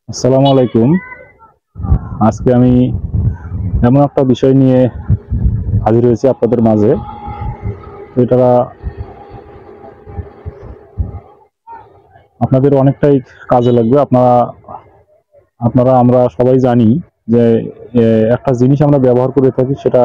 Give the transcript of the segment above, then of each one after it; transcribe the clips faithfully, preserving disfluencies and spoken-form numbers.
আসসালামু আলাইকুম। আজকে আমি এমন একটা বিষয় নিয়ে হাজির হয়েছি আপনাদের মাঝে। এটা আপনাদের অনেকটাই কাজে লাগবে। আপনারা আপনারা আমরা সবাই জানি যে এ, একটা জিনিস আমরা ব্যবহার করে থাকি, সেটা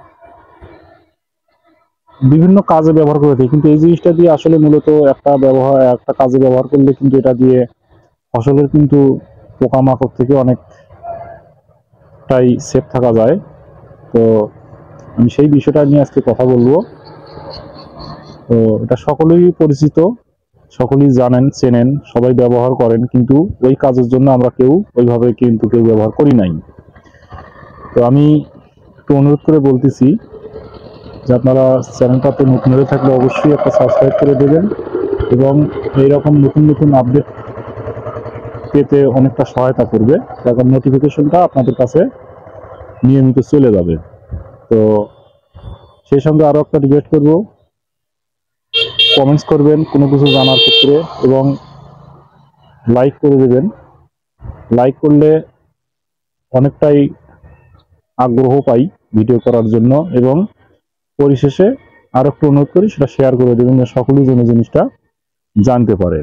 বিভিন্ন কাজে ব্যবহার করে থাকি, কিন্তু এই জিনিসটা দিয়ে আসলে মূলত একটা ব্যবহার একটা কাজে ব্যবহার করলে কিন্তু এটা দিয়ে ফসলের কিন্তু পোকামাকড় থেকে অনেকটাই সেফ থাকা যায়। তো আমি সেই বিষয়টা নিয়ে আজকে কথা বলবো। তো এটা সকলেই পরিচিত, সকলেই জানেন, চেনেন, সবাই ব্যবহার করেন, কিন্তু ওই কাজের জন্য আমরা কেউ ওইভাবে কিন্তু কেউ ব্যবহার করি নাই। তো আমি একটু অনুরোধ করে বলতেছি যে আপনারা চ্যানেলটাতে নতুন হয়ে থাকলে অবশ্যই একটা সাবস্ক্রাইব করে দেবেন এবং এইরকম নতুন নতুন আপডেট পেতে অনেকটা সহায়তা করবে, কারণ নোটিফিকেশনটা আপনাদের কাছে নিয়মিত চলে যাবে। তো সেই সঙ্গে আরও একটা রিকোয়েস্ট করব, কমেন্টস করবেন কোনো কিছু জানার ক্ষেত্রে এবং লাইক করে দেবেন। লাইক করলে অনেকটাই আগ্রহ পাই ভিডিও করার জন্য, এবং পরিশেষে আর একটু অনুরোধ করি সেটা শেয়ার করে দেবেন, যে সকলেই যেন জিনিসটা জানতে পারে।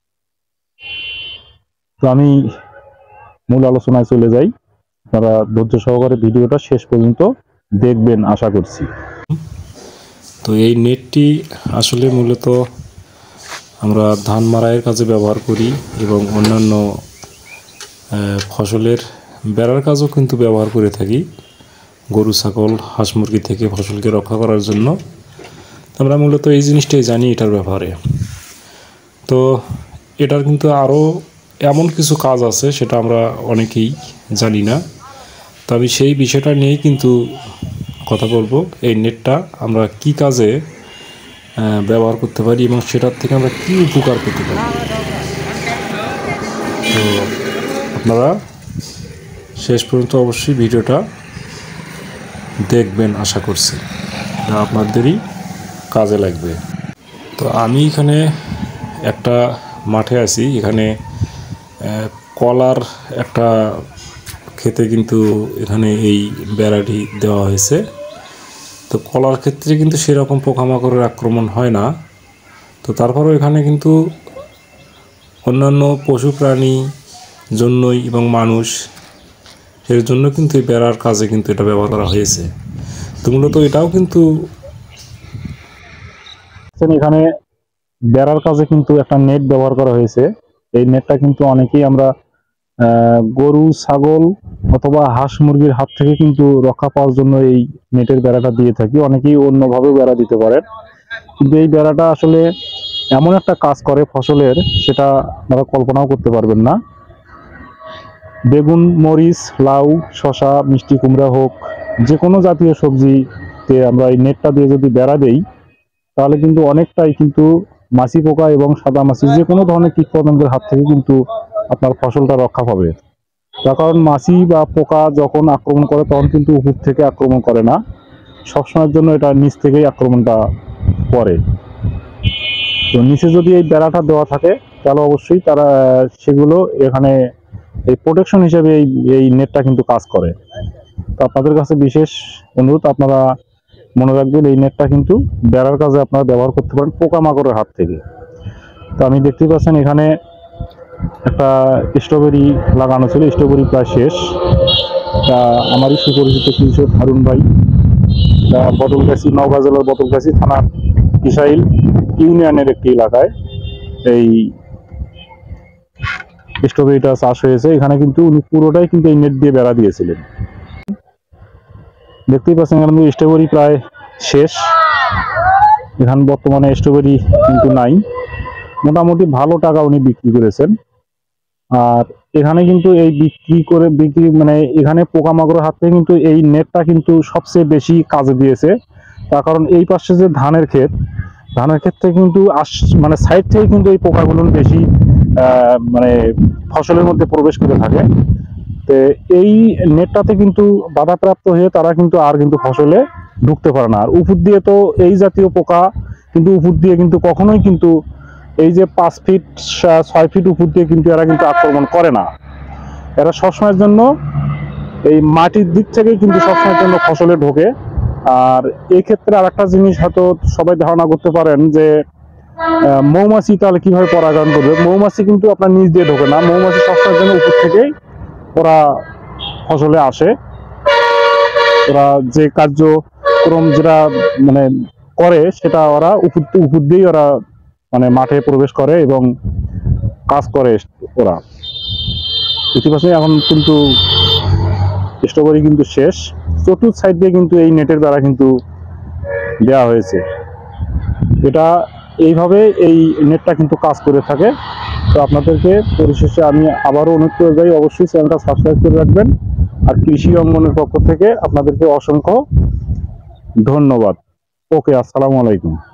তো আমি মূল আলোচনায় চলে যাই। আপনারা ধৈর্য সহকারে ভিডিওটা শেষ পর্যন্ত দেখবেন আশা করছি। তো এই নেটটি আসলে মূলত আমরা ধান মাড়াইয়ের কাজে ব্যবহার করি এবং অন্যান্য ফসলের বেড়ার কাজও কিন্তু ব্যবহার করে থাকি, গরু ছাগল হাঁস মুরগি থেকে ফসলকে রক্ষা করার জন্য। আমরা মূলত এই জিনিসটাই জানি এটার ব্যাপারে। তো এটার কিন্তু আরও এমন কিছু কাজ আছে সেটা আমরা অনেকেই জানি না। তো আমি সেই বিষয়টা নিয়েই কিন্তু কথা বলবো। এই নেটটা আমরা কি কাজে ব্যবহার করতে পারি এবং সেটার থেকে আমরা কি উপকার পেতে পারি। তো আপনারা শেষ পর্যন্ত অবশ্যই ভিডিওটা দেখবেন, আশা করছি যা আপনাদেরই কাজে লাগবে। তো আমি এখানে একটা মাঠে আছি, এখানে কলার একটা ক্ষেতে কিন্তু এখানে এই বেড়াটি দেওয়া হয়েছে। তো কলার ক্ষেত্রে কিন্তু সেরকম পোকামাকড়ের আক্রমণ হয় না। তো তারপরেও এখানে কিন্তু অন্যান্য পশু প্রাণী জন্যই এবং মানুষ এর জন্য কিন্তু এই বেড়ার কাজে কিন্তু এটা ব্যবহার করা হয়েছে। তো মূলত এটাও কিন্তু এখানে বেড়ার কাজে কিন্তু একটা নেট ব্যবহার করা হয়েছে। এই নেটটা কিন্তু অনেকেই আমরা গরু ছাগল অথবা হাঁস মুরগির হাত থেকে কিন্তু রক্ষা পাওয়ার জন্য এই নেটের বেড়াটা দিয়ে থাকি। অনেকেই অন্যভাবেও বেড়া দিতে পারেন, কিন্তু এই বেড়াটা আসলে এমন একটা কাজ করে ফসলের, সেটা আপনারা কল্পনাও করতে পারবেন না। বেগুন, মরিচ, লাউ, শশা, মিষ্টি কুমড়া হোক, যে কোনো জাতীয় সবজিতে আমরা এই নেটটা দিয়ে যদি বেড়া দেই, তাহলে কিন্তু অনেকটাই কিন্তু মাছি পোকা এবং সাদা মাছি যে কোনো ধরনের কীটপতঙ্গের হাত থেকে কিন্তু আপনার ফসলটা রক্ষা পাবে। তার কারণ মাছি বা পোকা যখন আক্রমণ করে তখন কিন্তু উপর থেকে আক্রমণ করে না, সবসময়ের জন্য এটা নিচ থেকেই আক্রমণটা করে। তো নিচে যদি এই বেড়াটা দেওয়া থাকে তাহলে অবশ্যই তারা সেগুলো এখানে এই প্রোটেকশন হিসেবে এই এই নেটটা কিন্তু কাজ করে। তো আপনাদের কাছে বিশেষ অনুরোধ, আপনারা মনে রাখবেন এই নেটটা কিন্তু বেড়ার কাজে আপনারা ব্যবহার করতে পারেন পোকামাকড়ের হাত থেকে। তো আমি দেখতে পাচ্ছেন এখানে একটা স্ট্রবেরি লাগানো ছিল, স্ট্রবেরি প্রায় শেষ। তা আমারই সুপরিচিত কৃষক হারুন ভাই, তা বদলগাছি, নওগাঁ জেলার বদলগাছি থানার ইসাইল ইউনিয়নের একটি এলাকায় এই স্ট্রবেরিটা চাষ হয়েছে। এখানে কিন্তু উনি পুরোটাই কিন্তু এই নেট দিয়ে বেড়া দিয়েছিলেন। দেখতেই পাচ্ছেন এখানে স্ট্রবেরি প্রায় শেষ। এখানে বর্তমানে স্ট্রবেরি কিন্তু নাই, মোটামুটি ভালো টাকা উনি বিক্রি করেছেন। আর এখানে কিন্তু এই বিক্রি করে বিক্রি মানে এখানে পোকামাকড়ের হাত থেকে কিন্তু এই নেটটা কিন্তু সবচেয়ে বেশি কাজে দিয়েছে। তার কারণ এই পাশে যে ধানের ক্ষেত, ধানের ক্ষেত্রে কিন্তু আস মানে সাইড থেকে কিন্তু এই পোকাগুলো বেশি মানে ফসলের মধ্যে প্রবেশ করে থাকে। তো এই নেটটাতে কিন্তু বাধাপ্রাপ্ত হয়ে তারা কিন্তু আর কিন্তু ফসলে ঢুকতে পারে না। আর উপর দিয়ে তো এই জাতীয় পোকা কিন্তু উপর দিয়ে কিন্তু কখনোই কিন্তু এই যে পাঁচ ফিট ছয় ফিট উপর দিয়ে কিন্তু এরা কিন্তু আক্রমণ করে না। এরা সবসময়ের জন্য এই মাটির দিক থেকে কিন্তু সবসময়ের জন্য ফসলে ঢোকে। আর এই ক্ষেত্রে আর একটা জিনিস হয়তো সবাই ধারণা করতে পারেন যে আহ, মৌমাছি তাহলে কিভাবে পরাগায়ন করবে। মৌমাছি কিন্তু আপনার নিচ দিয়ে ঢোকে না, মৌমাছি সবসময়ের জন্য উপর থেকেই ওরা ফসলে আসে। ওরা যে কার্যক্রম যেটা মানে করে সেটা ওরা উপর উপর দিয়েই ওরা মানে মাঠে প্রবেশ করে এবং কাজ করে ওরা। ইতিবাচক এখন কিন্তু স্ট্রবেরি কিন্তু শেষ, চতুর্থ সাইড দিয়ে কিন্তু এই নেটের দ্বারা কিন্তু দেওয়া হয়েছে। এটা এইভাবে এই নেটটা কিন্তু কাজ করে থাকে। তো আপনাদেরকে পরিশেষে আমি আবারও অনুরোধ করে যাই, অবশ্যই চ্যানেলটা সাবস্ক্রাইব করে রাখবেন। আর কৃষি অঙ্গনের পক্ষ থেকে আপনাদেরকে অসংখ্য ধন্যবাদ। ওকে, আসসালামু আলাইকুম।